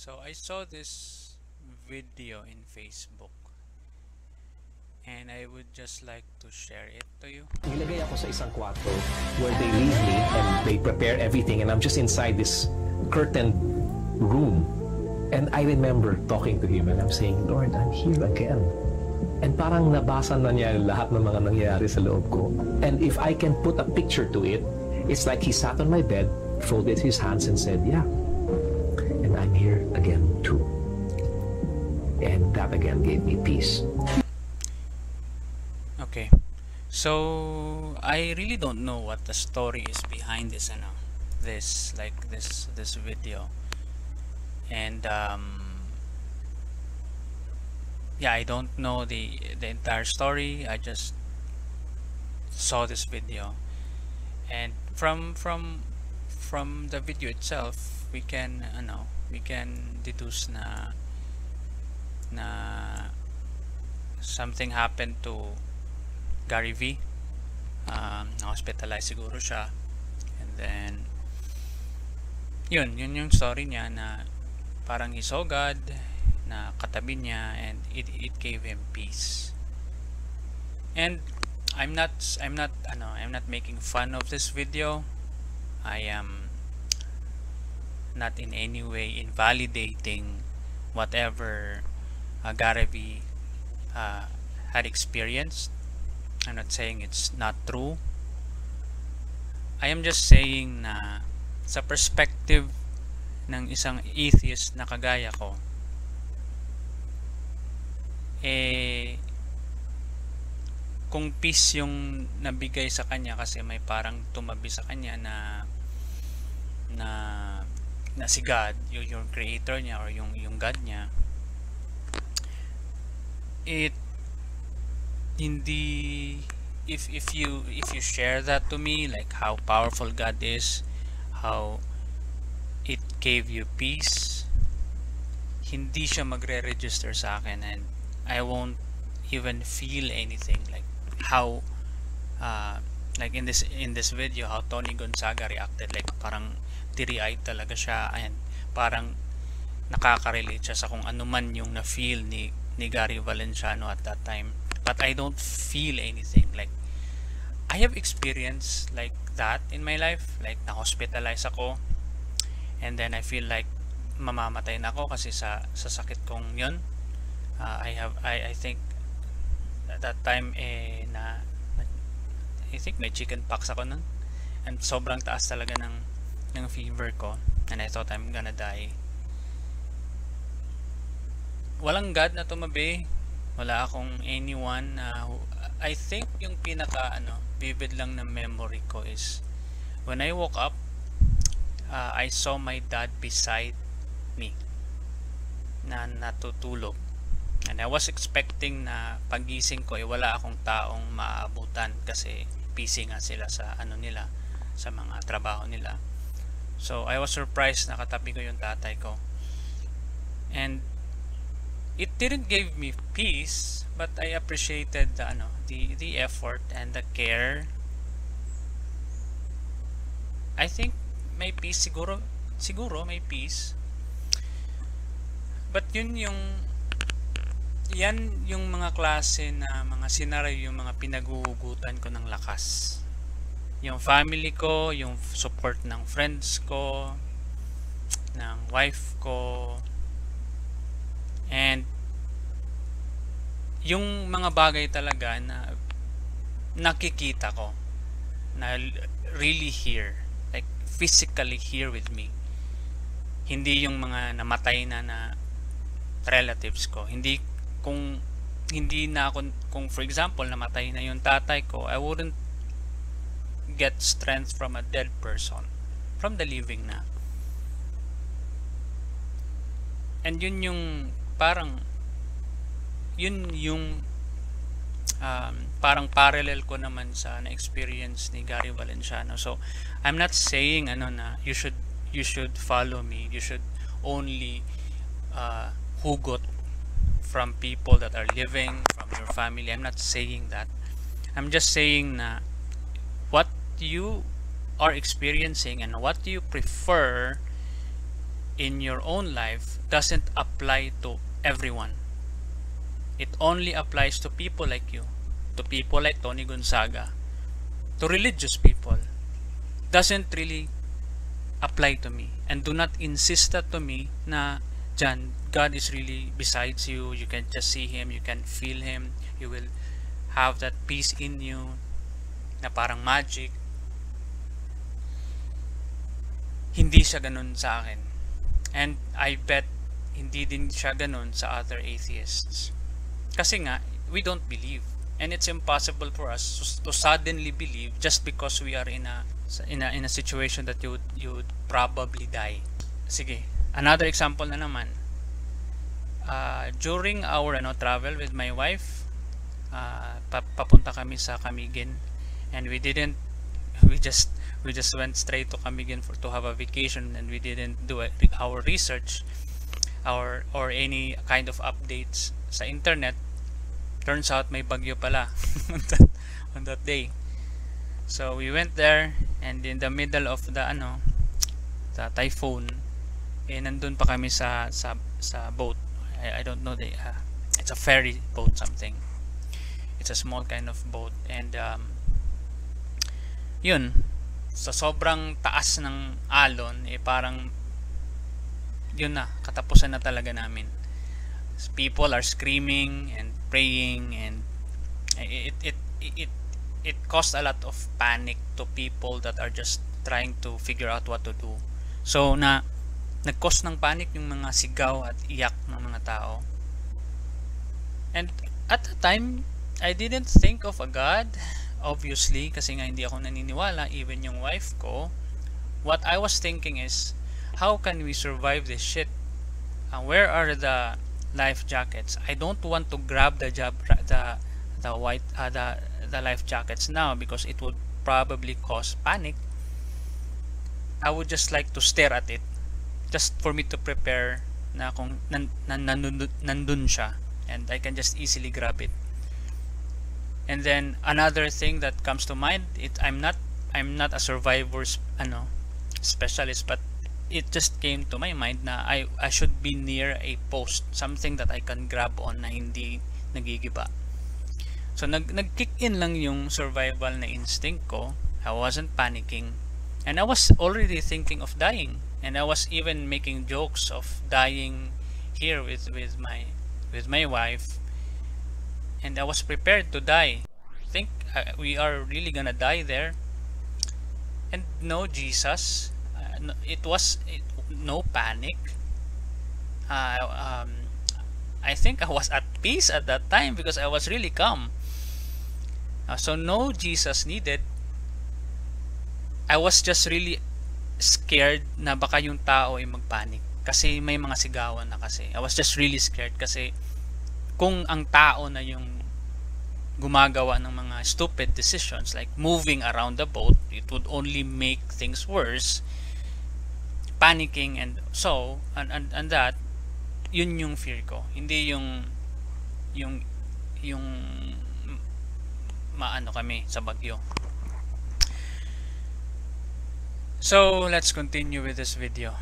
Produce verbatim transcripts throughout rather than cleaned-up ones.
So I saw this video in Facebook and I would just like to share it to you. Nilagay ako sa isang kwarto where they leave me and they prepare everything and I'm just inside this curtained room. And I remember talking to him and I'm saying, Lord, I'm here again. And parang nabasa na niya lahat ng mga nangyayari sa loob ko. And if I can put a picture to it, it's like he sat on my bed, folded his hands and said, yeah, and I'm here again too. And that again gave me peace. Okay, so I really don't know what the story is behind this, you know, this like this this video, and um, yeah, I don't know the the entire story. I just saw this video, and from from from the video itself, we can, you know, we can deduce na na something happened to Gary V. Um, na-hospitalize siguro siya, and then yun, yun yung story niya na parang he saw God na katabi niya and it, it gave him peace. And I'm not I'm not ano, I'm not making fun of this video. I am not in any way invalidating whatever uh, Gary V uh, had experienced. I'm not saying it's not true. I am just saying na sa perspective ng isang atheist na kagaya ko, eh kung peace yung nabigay sa kanya kasi may parang tumabi sa kanya na na na si God, yung, yung creator niya or yung yung God niya, it hindi if if you if you share that to me, like how powerful God is, how it gave you peace, hindi siya magre-register sa akin, and I won't even feel anything like how uh, like in this in this video how Tony Gonzaga reacted, like parang teary-eyed talaga siya and parang nakaka-relate siya sa kung ano man yung na-feel ni ni Gary Valenciano at that time. But I don't feel anything. Like I have experienced like that in my life, like na-hospitalize ako and then I feel like mamamatay na ako kasi sa sa sakit kong yun. uh, I have I, I think at that time eh na I think may chicken pox ako nun and sobrang taas talaga ng ng fever ko and I thought I'm gonna die. Walang God na tumabi, wala akong anyone na uh, I think yung pinaka ano vivid lang na memory ko is when I woke up, uh, I saw my dad beside me na natutulog, and I was expecting na pagising ko eh wala akong taong maabutan kasi busy nga sila sa ano nila, sa mga trabaho nila. So I was surprised na katabi ko yung tatay ko, and it didn't give me peace, but I appreciated the ano the the effort and the care. I think may peace siguro siguro may peace. But yun yung yan yung mga klase na mga scenario, yung mga pinaguhugutan ko ng lakas. Yung family ko, yung support ng friends ko, ng wife ko, and yung mga bagay talaga na nakikita ko na really here, like physically here with me, hindi yung mga namatay na na relatives ko. Hindi kung hindi na ako, kung for example namatay na yung tatay ko, I wouldn't get strength from a dead person, from the living na. And yun yung parang yun yung um, parang parallel ko naman sa na-experience ni Gary Valenciano. So I'm not saying ano na you should you should follow me, you should only uh, hugot from people that are living, from your family. I'm not saying that. I'm just saying na what you are experiencing and what you prefer in your own life doesn't apply to everyone. It only applies to people like you, to people like Tony Gonzaga, to religious people. Doesn't really apply to me. And do not insist that to me na Jan, God is really besides you. You can just see Him, you can feel Him, you will have that peace in you na parang magic. Hindi siya ganun sa akin. And I bet hindi din siya ganun sa other atheists. Kasi nga, we don't believe. And it's impossible for us to suddenly believe just because we are in a in a, in a situation that you would, you would probably die. Sige, another example na naman. Uh, during our ano, travel with my wife, uh, papunta kami sa Camiguin, and we didn't we just we just went straight to Camiguin for to have a vacation, and we didn't do a, our research our or any kind of updates sa internet. Turns out may bagyo pala on, that, on that day. So we went there, and in the middle of the ano the typhoon, eh nandun pa kami sa sa sa boat. I, I don't know the uh, it's a ferry boat something. It's a small kind of boat, and um, yun, sa sobrang taas ng alon, eh parang yun na, katapusan na talaga namin. People are screaming and praying, and it it it it caused a lot of panic to people that are just trying to figure out what to do. So na nag-cause ng panic yung mga sigaw at iyak ng mga tao. And at the time, I didn't think of a God, obviously, kasi nga hindi ako naniniwala, even yung wife ko. What I was thinking is, how can we survive this shit? Uh, where are the life jackets? I don't want to grab the job the the white uh, the the life jackets now because it would probably cause panic. I would just like to stare at it, just for me to prepare na kung nan, nan, nandun, nandun siya, and I can just easily grab it. And then another thing that comes to mind, it I'm not I'm not a survivor's ano specialist, but it just came to my mind na I, I should be near a post, something that I can grab on na hindi nagigiba. So nag, nag-kick in lang yung survival na instinct ko. I wasn't panicking, and I was already thinking of dying, and I was even making jokes of dying here with, with my with my wife, and I was prepared to die. I think uh, we are really gonna die there. And no Jesus, it was it, no panic. uh, um, I think I was at peace at that time because I was really calm. Uh, so no Jesus needed. I was just really scared na baka yung tao ay magpanic kasi may mga sigawan na kasi. I was just really scared kasi kung ang tao na yung gumagawa ng mga stupid decisions like moving around the boat, it would only make things worse, panicking, and so and, and, and that yun yung fear ko, hindi yung yung yung maano kami sa bagyo. So let's continue with this video.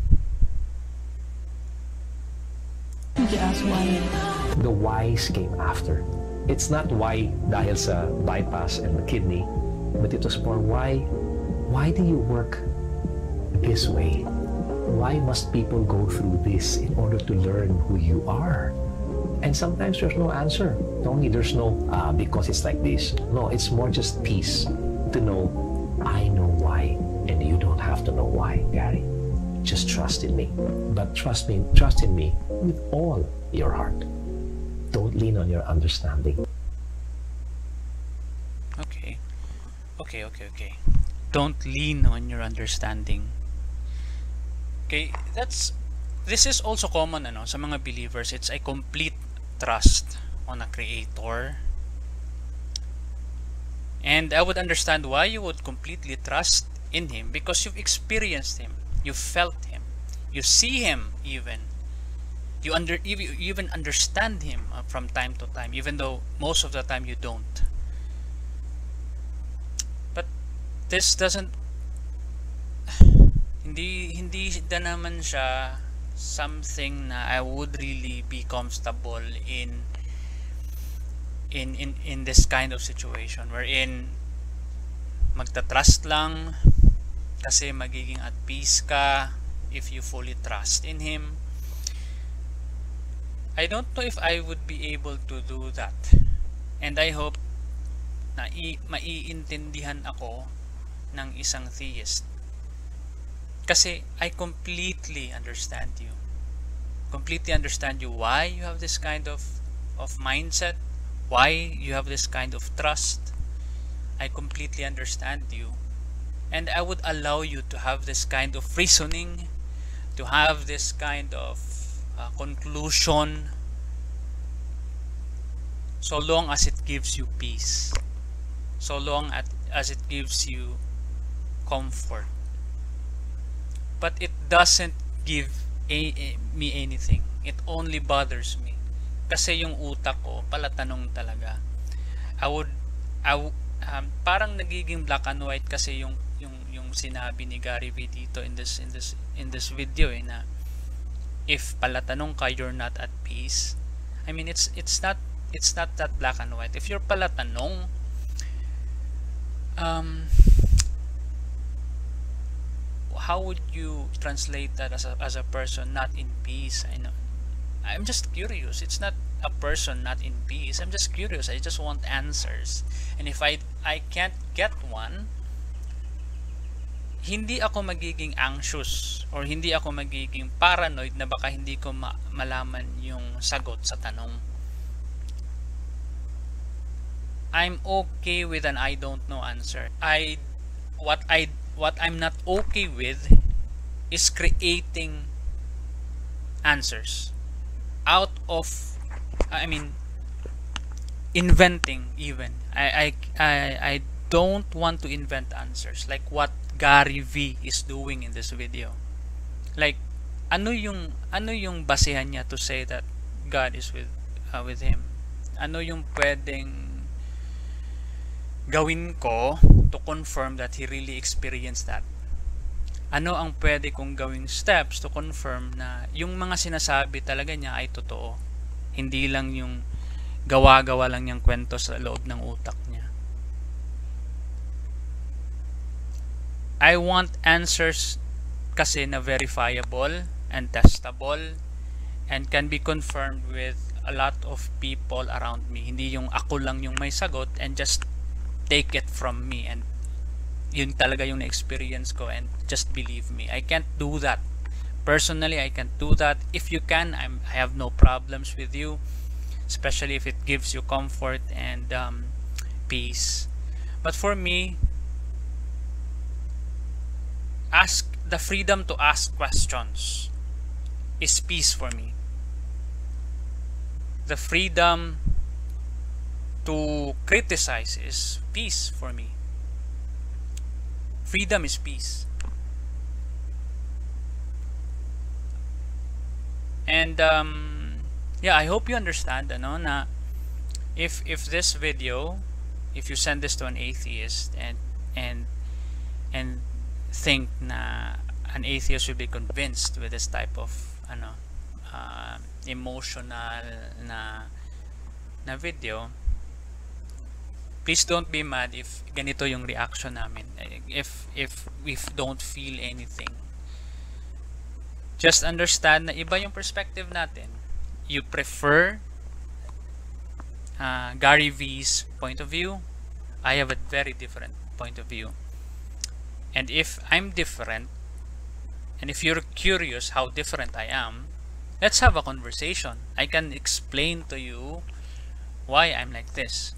The whys came after. It's not why dahil sa bypass and the kidney, but it was for why why do you work this way? Why must people go through this in order to learn who you are? And sometimes there's no answer. Tony, there's no uh, because it's like this. No, it's more just peace to know I know why, and you don't have to know why, Gary. Just trust in me. But trust me, trust in me with all your heart. Don't lean on your understanding. Okay. Okay, okay, okay. Don't lean on your understanding. Okay, that's this is also common ano sa mga believers. It's a complete trust on a creator. And I would understand why you would completely trust in him, because you've experienced him, you felt him, you see him, even you under you even understand him from time to time, even though most of the time you don't. But this doesn't Hindi hindi na naman siya something na I would really be comfortable in in in in this kind of situation wherein magta-trust lang kasi magiging at peace ka if you fully trust in him. I don't know if I would be able to do that, and I hope na i- maiintindihan ako ng isang theist kasi I completely understand you completely understand you why you have this kind of of mindset, why you have this kind of trust. I completely understand you, and I would allow you to have this kind of reasoning, to have this kind of uh, conclusion, so long as it gives you peace, so long at, as it gives you comfort. But it doesn't give a, a, me anything. It only bothers me. Kasi yung utak ko, palatanong talaga. I would, I w- um, parang nagiging black and white kasi yung yung yung sinabi ni Gary V dito in this in this in this video eh, na if palatanong ka, you're not at peace. I mean, it's it's not it's not that black and white. If you're palatanong, um how would you translate that as a, as a person not in peace? I know, I'm just curious. It's not a person not in peace. I'm just curious. I just want answers. And if I I can't get one, hindi ako magiging anxious or hindi ako magiging paranoid na baka hindi ko ma- malaman yung sagot sa tanong. I'm okay with an I don't know answer. I what I what I'm not okay with is creating answers out of, I mean, inventing even. I I I, I don't want to invent answers like what Gary V is doing in this video. Like, ano yung ano yung basehan niya to say that God is with uh, with him? Ano yung pwedeng gawin ko to confirm that he really experienced that? Ano ang pwede kong gawing steps to confirm na yung mga sinasabi talaga niya ay totoo? Hindi lang yung gawa-gawa lang niyang kwento sa loob ng utak niya. I want answers kasi na verifiable and testable and can be confirmed with a lot of people around me. Hindi yung ako lang yung may sagot and just take it from me and yun talaga yung experience ko and just believe me. I can't do that. Personally, I can't do that. If you can, I'm, I have no problems with you, especially if it gives you comfort and um, peace. But for me, ask the freedom to ask questions is peace for me. The freedom to criticize is peace for me. Freedom is peace. And um, yeah, I hope you understand ano, na if if this video, if you send this to an atheist and and and think na an atheist will be convinced with this type of ano uh, emotional na na video, please don't be mad if ganito yung reaction namin. If if we don't feel anything, just understand na iba yung perspective natin. You prefer uh, Gary V's point of view. I have a very different point of view. And if I'm different, and if you're curious how different I am, let's have a conversation. I can explain to you why I'm like this.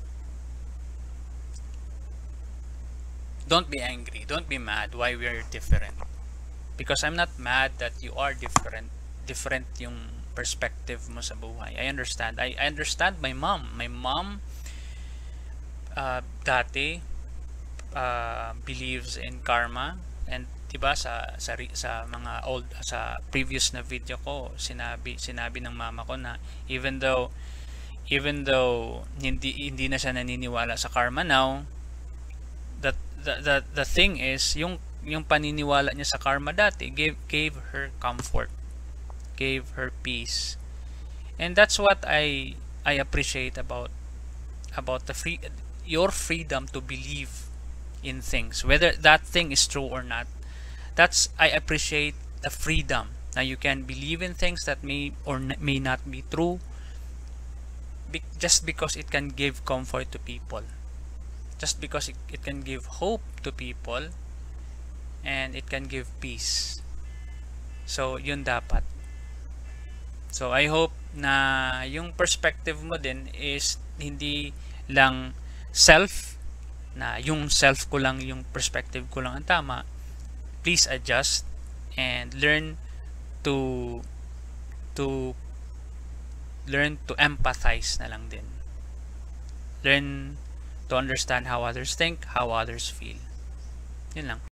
Don't be angry. Don't be mad why we're different. Because I'm not mad that you are different. Different yung perspective mo sa buhay. I understand. I, I understand my mom. My mom uh, dati uh, believes in karma, and diba sa sa sa mga old sa previous na video ko sinabi sinabi ng mama ko na even though even though hindi hindi na siya naniniwala sa karma now, that the, the the thing is yung yung paniniwala niya sa karma dati gave, gave her comfort, gave her peace. And that's what I I appreciate about about the free your freedom to believe in things, whether that thing is true or not. That's I appreciate the freedom. Now you can believe in things that may or may not be true, be, just because it can give comfort to people, just because it, it can give hope to people, and it can give peace. So yun dapat. So I hope na yung perspective mo din is hindi lang self, na yung self ko lang, yung perspective ko lang ang tama. Please adjust and learn to to learn to empathize na lang din. Learn to understand how others think, how others feel. Yun lang.